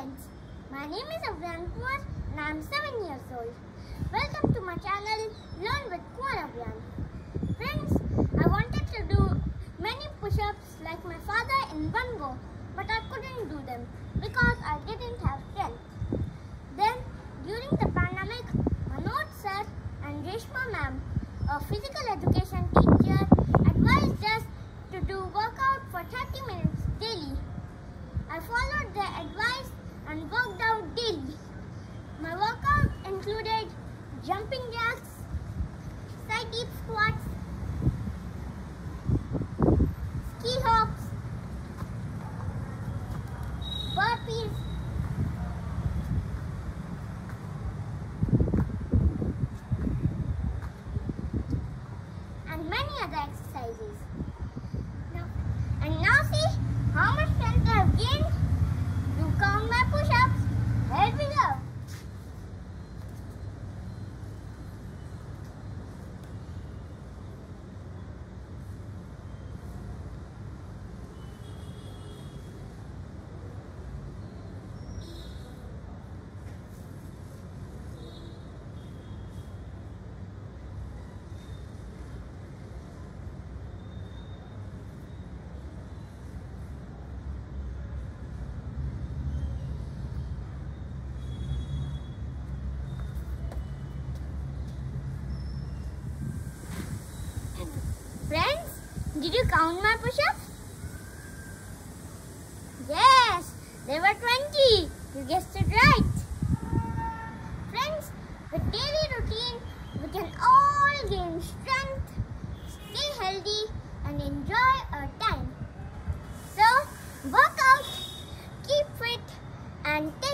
friends, my name is Kunwar and I am 7 years old. Welcome to my channel Learn with Kunwar Avyan. Friends, I wanted to do many push-ups like my father in one go, but I couldn't do them because I didn't have strength. Then, during the pandemic, Manoj sir and Reshma ma'am, a physical education teacher, advised us to do workout for 30 minutes daily. I followed their advice and worked out daily. My workout included jumping jacks, side deep squats, ski hops, burpees, and many other exercises. Now see how much strength I have gained. Do count my push-ups. Here we go. Friends, did you count my push-ups? Yes, there were 20. You guessed it right. Friends, with daily routine, we can all gain strength, stay healthy, and enjoy our time. So, work out, keep fit, and take